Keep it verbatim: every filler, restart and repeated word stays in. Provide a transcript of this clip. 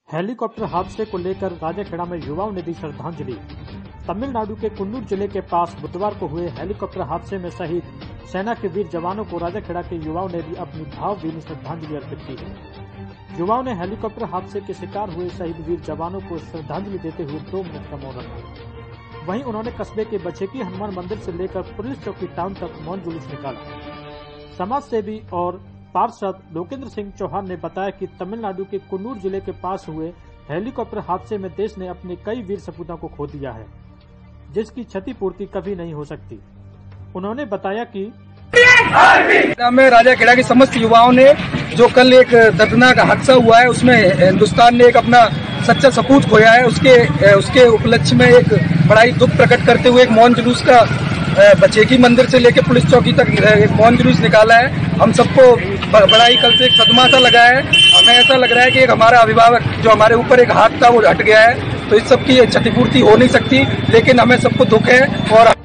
Helicopter हादसे को लेकर राजाखेड़ा में युवाओं ने दी श्रद्धांजलि। तमिलनाडु के कुन्नूर जिले के पास बुधवार को हुए हेलीकॉप्टर हादसे में शहीद सेना के वीर जवानों को राजाखेड़ा के युवाओं ने भी अपनी भावभीनी श्रद्धांजलि अर्पित की है। युवाओं ने हेलीकॉप्टर हादसे के शिकार हुए शहीद वीर जवानों को श्रद्धांजलि देते हुए दो मिनट का मौन रखा। वहीं उन्होंने कस्बे के बछेकी हनुमान मंदिर से लेकर पुलिस चौकी टाउन तक मौन जुलूस निकाला। समाज सेवी और पार्षद लोकेंद्र सिंह चौहान ने बताया कि तमिलनाडु के कुन्नूर जिले के पास हुए हेलीकॉप्टर हादसे में देश ने अपने कई वीर सपूतों को खो दिया है, जिसकी क्षतिपूर्ति कभी नहीं हो सकती। उन्होंने बताया कि में राजाखेड़ा के समस्त युवाओं ने जो कल एक दर्दनाक हादसा हुआ है, उसमें हिंदुस्तान ने एक अपना सच्चा सपूत खोया है, उसके उसके उपलक्ष्य में एक बड़ा ही दुख प्रकट करते हुए एक मौन जुलूस का बछेकी मंदिर से लेकर पुलिस चौकी तक एक मौन जुलूस निकाला है। हम सबको बड़ा ही कल से एक सदमा सा लगा है। हमें ऐसा लग रहा है कि एक हमारा अभिभावक जो हमारे ऊपर एक हाथ था वो हट गया है, तो इस सब की क्षतिपूर्ति हो नहीं सकती, लेकिन हमें सबको दुख है। और